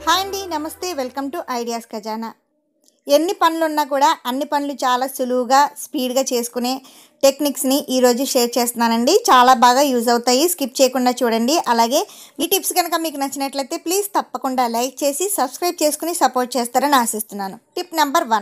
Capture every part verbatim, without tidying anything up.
Hi అండి, నమస్తే. Welcome to ideas ఖజానా. ఎన్ని పనులున్నా కూడా అన్ని పనులు చాలా సులువుగా స్పీడ్గా చేసుకునే టెక్నిక్స్ని ఈరోజు షేర్ చేస్తున్నానండి. చాలా బాగా యూజ్ అవుతాయి, స్కిప్ చేయకుండా చూడండి. అలాగే ఈ టిప్స్ కనుక మీకు నచ్చినట్లయితే ప్లీజ్ తప్పకుండా లైక్ చేసి సబ్స్క్రైబ్ చేసుకుని సపోర్ట్ చేస్తారని ఆశిస్తున్నాను. టిప్ నెంబర్ వన్,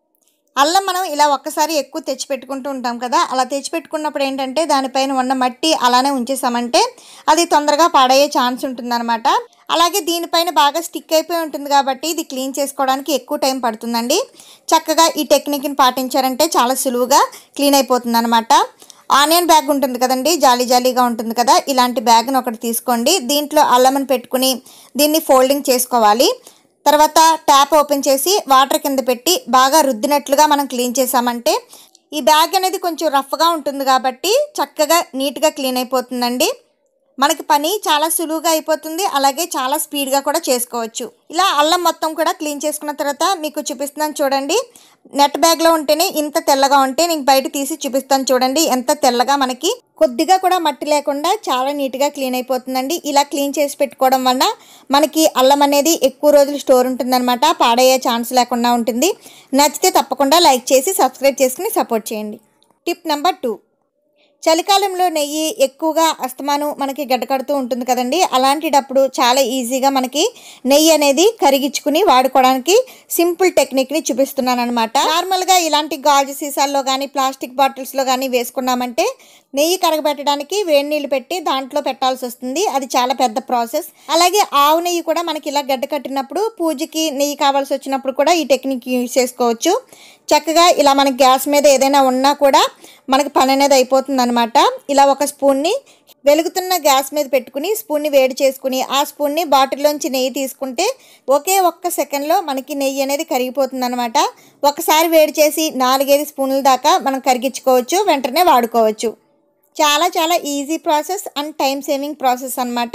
అల్లం మనం ఇలా ఒక్కసారి ఎక్కువ తెచ్చిపెట్టుకుంటూ ఉంటాం కదా. అలా తెచ్చిపెట్టుకున్నప్పుడు ఏంటంటే దానిపైన ఉన్న మట్టి అలానే ఉంచేసామంటే అది తొందరగా పాడయ్యే ఛాన్స్ ఉంటుందన్నమాట. అలాగే దీనిపైన బాగా స్టిక్ అయిపోయి ఉంటుంది కాబట్టి ఇది క్లీన్ చేసుకోవడానికి ఎక్కువ టైం పడుతుందండి. చక్కగా ఈ టెక్నిక్ని పాటించారంటే చాలా సులువుగా క్లీన్ అయిపోతుంది అనమాట. ఆనియన్ బ్యాగ్ ఉంటుంది కదండి, జాలీ జాలీగా ఉంటుంది కదా, ఇలాంటి బ్యాగ్ని ఒకటి తీసుకోండి. దీంట్లో అల్లంని పెట్టుకుని దీన్ని ఫోల్డింగ్ చేసుకోవాలి. తర్వాత ట్యాప్ ఓపెన్ చేసి వాటర్ కింద పెట్టి బాగా రుద్దినట్లుగా మనం క్లీన్ చేసామంటే ఈ బ్యాగ్ అనేది కొంచెం రఫ్గా ఉంటుంది కాబట్టి చక్కగా నీట్గా క్లీన్ అయిపోతుందండి. మనకి పని చాలా సులువుగా అయిపోతుంది, అలాగే చాలా స్పీడ్గా కూడా చేసుకోవచ్చు. ఇలా అల్లం మొత్తం కూడా క్లీన్ చేసుకున్న తర్వాత మీకు చూపిస్తున్నాను చూడండి. నెట్ బ్యాగ్లో ఉంటేనే ఇంత తెల్లగా ఉంటే నేను బయట తీసి చూపిస్తాను చూడండి ఎంత తెల్లగా, మనకి కొద్దిగా కూడా మట్టి లేకుండా చాలా నీట్గా క్లీన్ అయిపోతుందండి. ఇలా క్లీన్ చేసి పెట్టుకోవడం వల్ల మనకి అల్లం అనేది ఎక్కువ రోజులు స్టోర్ ఉంటుందన్నమాట, పాడయ్యే ఛాన్స్ లేకుండా ఉంటుంది. నచ్చితే తప్పకుండా లైక్ చేసి సబ్స్క్రైబ్ చేసుకుని సపోర్ట్ చేయండి. టిప్ నెంబర్ టూ, చలికాలంలో నెయ్యి ఎక్కువగా అస్తమానం మనకి గడ్డకడుతూ ఉంటుంది కదండి. అలాంటిటప్పుడు చాలా ఈజీగా మనకి నెయ్యి అనేది కరిగించుకుని వాడుకోవడానికి సింపుల్ టెక్నిక్ని చూపిస్తున్నాను అనమాట. నార్మల్గా ఇలాంటి గాజు సీసాల్లో కానీ ప్లాస్టిక్ బాటిల్స్లో కానీ వేసుకున్నామంటే నెయ్యి కరగబెట్టడానికి వేడి నీళ్ళు పెట్టి దాంట్లో పెట్టాల్సి వస్తుంది. అది చాలా పెద్ద ప్రాసెస్. అలాగే ఆవు నెయ్యి కూడా మనకి ఇలా గడ్డ కట్టినప్పుడు పూజకి నెయ్యి కావాల్సి వచ్చినప్పుడు కూడా ఈ టెక్నిక్ యూజ్ చేసుకోవచ్చు. చక్కగా ఇలా మనకి గ్యాస్ మీద ఏదైనా ఉన్నా కూడా మనకి పని అనేది అయిపోతుంది అనమాట. ఇలా ఒక స్పూన్ని వెలుగుతున్న గ్యాస్ మీద పెట్టుకుని స్పూన్ని వేడి చేసుకుని ఆ స్పూన్ని బాటిల్లోంచి నెయ్యి తీసుకుంటే ఒకే ఒక్క సెకండ్లో మనకి నెయ్యి అనేది కరిగిపోతుంది అనమాట. ఒకసారి వేడి చేసి నాలుగైదు స్పూన్ల దాకా మనం కరిగించుకోవచ్చు, వెంటనే వాడుకోవచ్చు. చాలా చాలా easy process and time saving process అనమాట.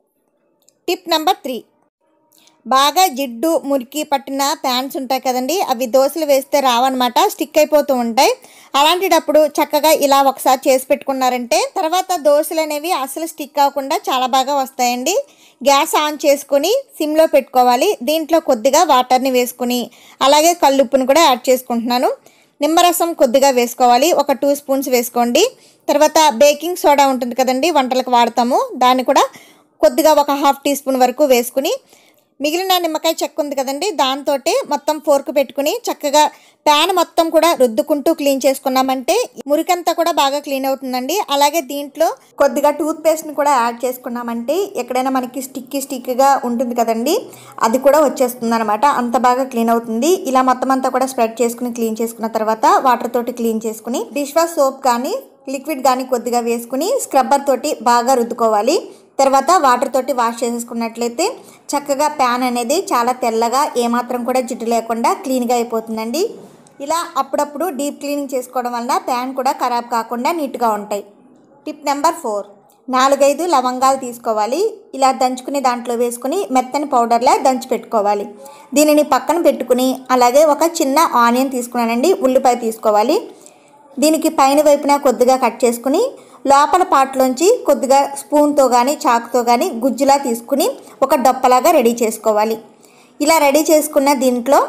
టిప్ నెంబర్ త్రీ, బాగా జిడ్డు మురికి పట్టిన ప్యాన్స్ ఉంటాయి కదండి, అవి దోశలు వేస్తే రావన్నమాట, స్టిక్ అయిపోతూ ఉంటాయి. అలాంటిటప్పుడు చక్కగా ఇలా ఒకసారి చేసి పెట్టుకున్నారంటే తర్వాత దోశలు అనేవి అసలు స్టిక్ అవ్వకుండా చాలా బాగా వస్తాయండి. గ్యాస్ ఆన్ చేసుకొని సిమ్లో పెట్టుకోవాలి. దీంట్లో కొద్దిగా వాటర్ని వేసుకుని అలాగే కల్లుప్పును కూడా యాడ్ చేసుకుంటున్నాను. నిమ్మరసం కొద్దిగా వేసుకోవాలి, ఒక టూ స్పూన్స్ వేసుకోండి. తర్వాత బేకింగ్ సోడా ఉంటుంది కదండి, వంటలకు వాడతాము, దాన్ని కూడా కొద్దిగా ఒక హాఫ్ టీ స్పూన్ వరకు వేసుకుని మిగిలిన నిమ్మకాయ చెక్క ఉంది కదండి దాంతో మొత్తం ఫోర్క్ పెట్టుకుని చక్కగా ప్యాన్ మొత్తం కూడా రుద్దుకుంటూ క్లీన్ చేసుకున్నామంటే మురికంతా కూడా బాగా క్లీన్ అవుతుందండి. అలాగే దీంట్లో కొద్దిగా టూత్ పేస్ట్ని కూడా యాడ్ చేసుకున్నామంటే ఎక్కడైనా మనకి స్టిక్కీ స్టిక్గా ఉంటుంది కదండి అది కూడా వచ్చేస్తుంది అనమాట, అంత బాగా క్లీన్ అవుతుంది. ఇలా మొత్తం అంతా కూడా స్ప్రెడ్ చేసుకుని క్లీన్ చేసుకున్న తర్వాత వాటర్ తోటి క్లీన్ చేసుకుని డిష్ వాష్ సోప్ కానీ లిక్విడ్ కానీ కొద్దిగా వేసుకుని స్క్రబ్బర్ తోటి బాగా రుద్దుకోవాలి. తర్వాత వాటర్ తోటి వాష్ చేసేసుకున్నట్లయితే చక్కగా ప్యాన్ అనేది చాలా తెల్లగా ఏమాత్రం కూడా జిడ్డు లేకుండా క్లీన్గా అయిపోతుందండి. ఇలా అప్పుడప్పుడు డీప్ క్లీనింగ్ చేసుకోవడం వలన ప్యాన్ కూడా ఖరాబ్ కాకుండా నీట్గా ఉంటాయి. టిప్ నెంబర్ ఫోర్, నాలుగైదు లవంగాలు తీసుకోవాలి. ఇలా దంచుకుని దాంట్లో వేసుకుని మెత్తని పౌడర్లా దంచి పెట్టుకోవాలి. దీనిని పక్కన పెట్టుకుని అలాగే ఒక చిన్న ఆనియన్ తీసుకున్నానండి, ఉల్లిపాయ తీసుకోవాలి. దీనికి పైన వైపున కొద్దిగా కట్ చేసుకుని లోపల పాటలోంచి కొద్దిగా స్పూన్తో కానీ చాకుతో కానీ గుజ్జులా తీసుకుని ఒక డొప్పలాగా రెడీ చేసుకోవాలి. ఇలా రెడీ చేసుకున్న దీంట్లో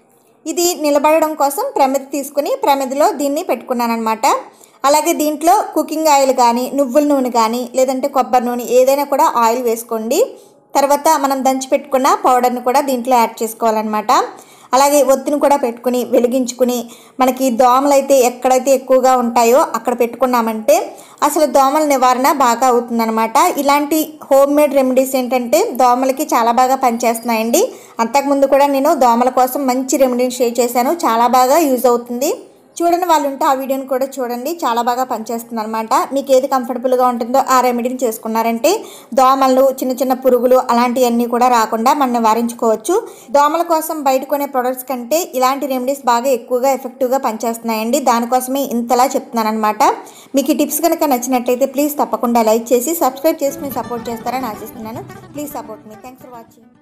ఇది నిలబడడం కోసం ప్రమిద తీసుకుని ప్రమిదలో దీన్ని పెట్టుకున్నాను అనమాట. అలాగే దీంట్లో కుకింగ్ ఆయిల్ కానీ నువ్వుల నూనె కానీ లేదంటే కొబ్బరి నూనె ఏదైనా కూడా ఆయిల్ వేసుకోండి. తర్వాత మనం దంచి పెట్టుకున్న పౌడర్ని కూడా దీంట్లో యాడ్ చేసుకోవాలన్నమాట. అలాగే ఒత్తిని కూడా పెట్టుకుని వెలిగించుకుని మనకి దోమలు అయితే ఎక్కడైతే ఎక్కువగా ఉంటాయో అక్కడ పెట్టుకున్నామంటే అసలు దోమల నివారణ బాగా అవుతుందన్నమాట. ఇలాంటి హోమ్ మేడ్ రెమెడీస్ ఏంటంటే దోమలకి చాలా బాగా పనిచేస్తున్నాయండి. అంతకుముందు కూడా నేను దోమల కోసం మంచి రెమెడీని షేర్ చేశాను, చాలా బాగా యూజ్ అవుతుంది. చూడని వాళ్ళు ఉంటే ఆ వీడియోని కూడా చూడండి, చాలా బాగా పనిచేస్తుంది అనమాట. మీకు ఏది కంఫర్టబుల్గా ఉంటుందో ఆ రెమెడీని చేసుకున్నారంటే దోమలు చిన్న చిన్న పురుగులు అలాంటివన్నీ కూడా రాకుండా మనం నివారించుకోవచ్చు. దోమల కోసం బయట కొనే ప్రొడక్ట్స్ కంటే ఇలాంటి రెమెడీస్ బాగా ఎక్కువగా ఎఫెక్టివ్గా పనిచేస్తున్నాయండి. దానికోసమే ఇంతలా చెప్తున్నాను అనమాట. మీకు ఈ టిప్స్ కనుక నచ్చినట్లయితే ప్లీజ్ తప్పకుండా లైక్ చేసి సబ్స్క్రైబ్ చేసి మీరు సపోర్ట్ చేస్తారని ఆశిస్తున్నాను. Please support me. Thanks for watching.